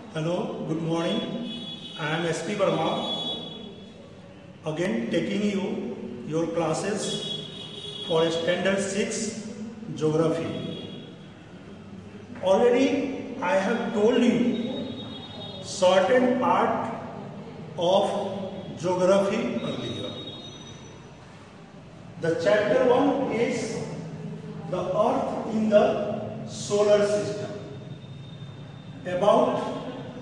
Hello, good morning. I am SP Verma. Again taking your classes for Standard 6 Geography. Already I have told you certain part of Geography earlier. The chapter 1 is the Earth in the solar system. About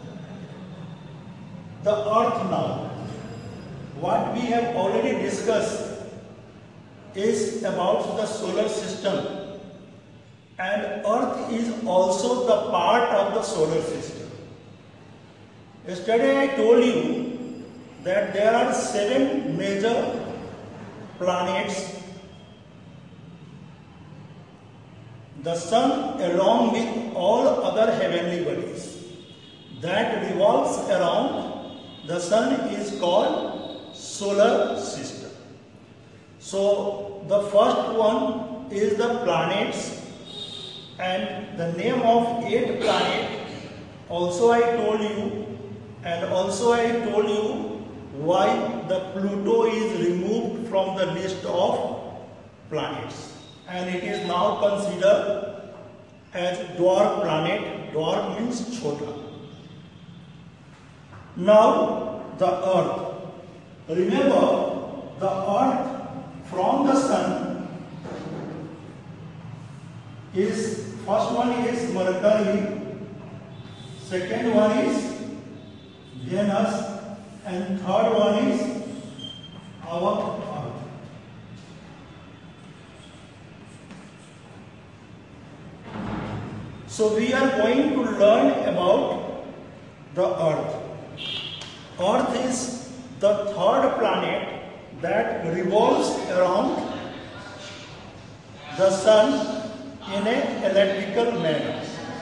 the Earth now. What we have already discussed is about the solar system, and Earth is also the part of the solar system. Yesterday I told you that there are 7 major planets. The Sun along with all other heavenly bodies that revolves around the Sun is called solar system. So the first one is the planets, and the name of 8 planet also I told you, and also I told you why the Pluto is removed from the list of planets, and it is now considered as dwarf planet. Dwarf means chota. Now the Earth. Remember, the Earth from the Sun is, first one is Mercury, second one is Venus, and third one is our Earth. So we are going to learn about the Earth. Earth is the third planet that revolves around the Sun in an elliptical manner.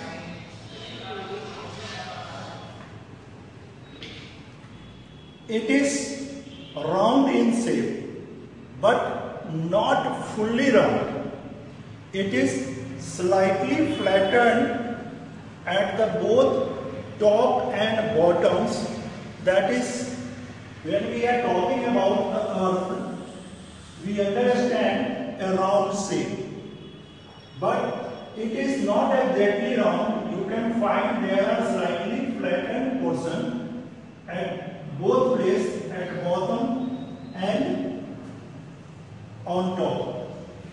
It is round in shape, but not fully round. It is slightly flattened at the both top and bottoms. That is, when we are talking about the Earth, we understand a round shape. But it is not exactly round. You can find there are slightly flattened portion at both places, at bottom and on top.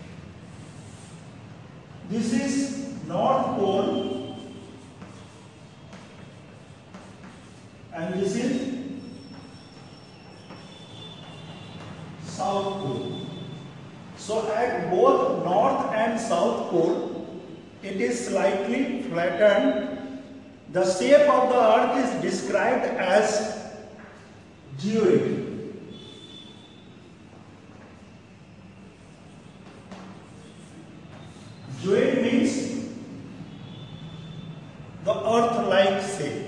This is North Pole, and this is South Pole. So at both North and South Pole, it is slightly flattened. The shape of the Earth is described as geoid. Geoid means the Earth-like shape.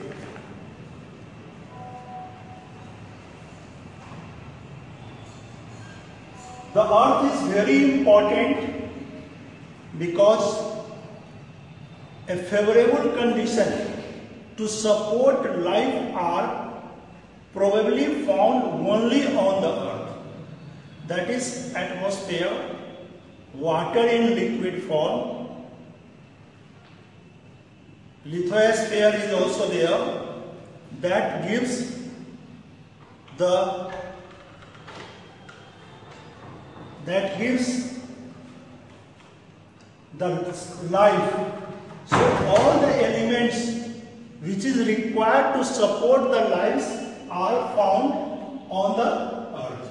The Earth is very important because a favorable condition to support life are probably found only on the Earth. That is atmosphere, water in liquid form, lithosphere is also there, that gives the life. So all the elements which is required to support the lives are found on the Earth.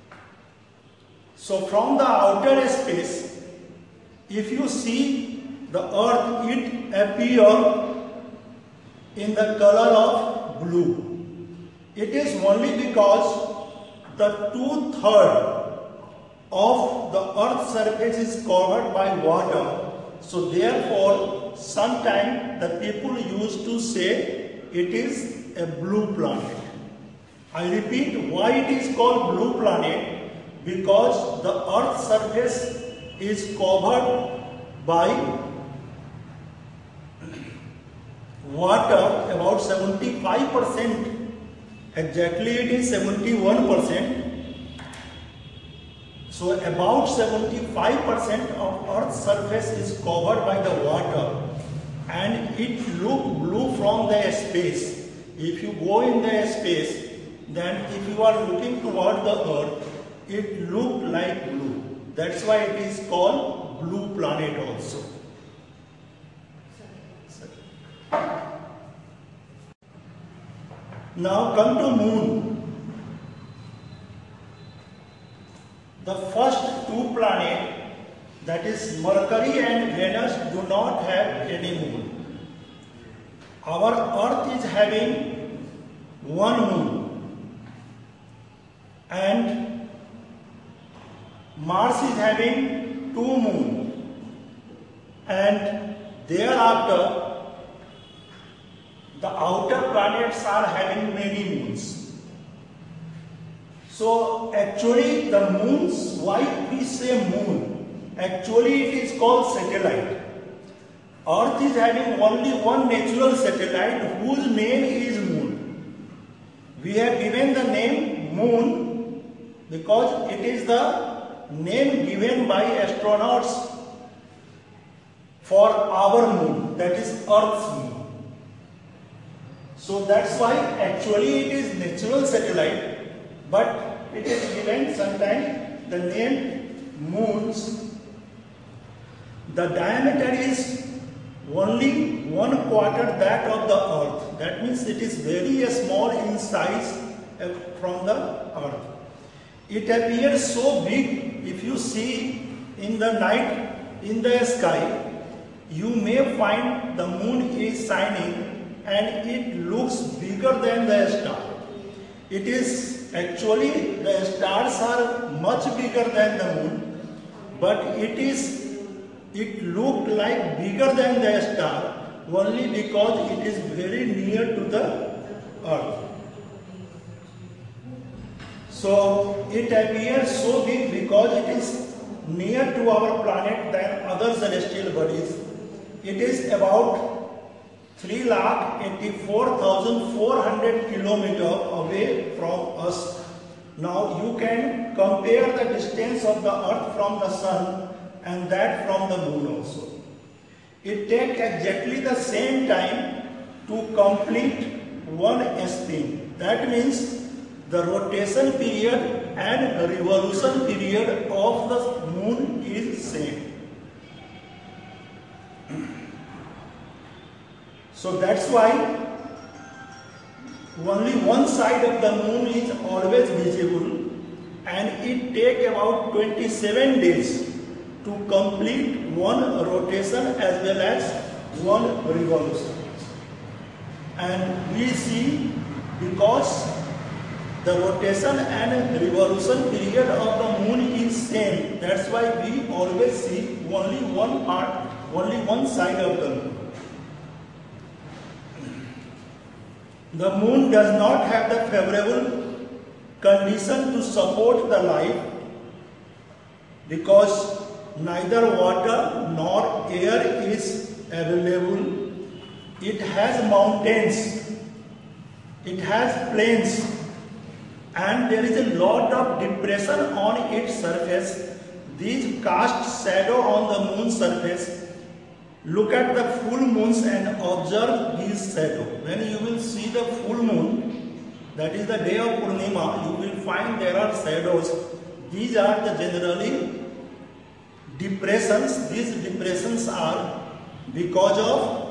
So from the outer space, if you see the Earth, it appears in the color of blue. It is only because the 2/3 of the Earth's surface is covered by water. So therefore, sometimes the people used to say it is a blue planet. I repeat, why it is called blue planet? Because the Earth's surface is covered by water, about 75%, exactly it is 71%. So about 75% of Earth's surface is covered by the water, and it looks blue from the space. If you go in the space, then if you are looking toward the Earth, it looks like blue. That's why it is called blue planet also. Now come to Moon. The first two planets, that is Mercury and Venus, do not have any moon. Our Earth is having one moon, and Mars is having two moons, and thereafter the outer planets are having many moons. So actually the moons, why we say moon? Actually it is called satellite. Earth is having only one natural satellite whose name is moon. We have given the name moon because it is the name given by astronauts for our moon, that is Earth's moon. So that's why actually it is natural satellite, but it is given sometimes the name moons. The diameter is only 1/4 that of the Earth. That means it is very small in size from the Earth. It appears so big. If you see in the night in the sky, you may find the moon is shining and it looks bigger than the star. It is actually, the stars are much bigger than the moon, but it looked like bigger than the star only because it is very near to the Earth. So it appears so big because it is near to our planet than other celestial bodies. It is about 3,84,400 kilometers away from us. Now you can compare the distance of the Earth from the Sun and that from the Moon also. It takes exactly the same time to complete one spin. That means the rotation period and revolution period of the Moon is same. So that's why only one side of the Moon is always visible, and it takes about 27 days to complete one rotation as well as one revolution. And we see, because the rotation and revolution period of the Moon is same, that's why we always see only one part, only one side of the Moon. The Moon does not have the favorable condition to support the life because neither water nor air is available. It has mountains, it has plains, and there is a lot of depression on its surface. These cast shadow on the Moon's surface. Look at the full moons and observe these shadows. When you will see the full moon, that is the day of Purnima, you will find there are shadows. These are the generally depressions. These depressions are because of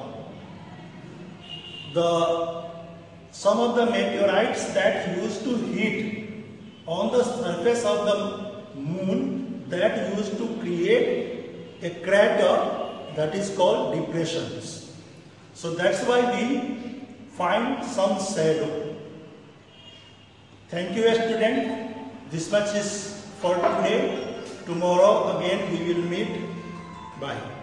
some of the meteorites that used to hit on the surface of the Moon, that used to create a crater that is called depressions. So that's why we find some shadow. Thank you, student. This much is for today. Tomorrow again we will meet. Bye.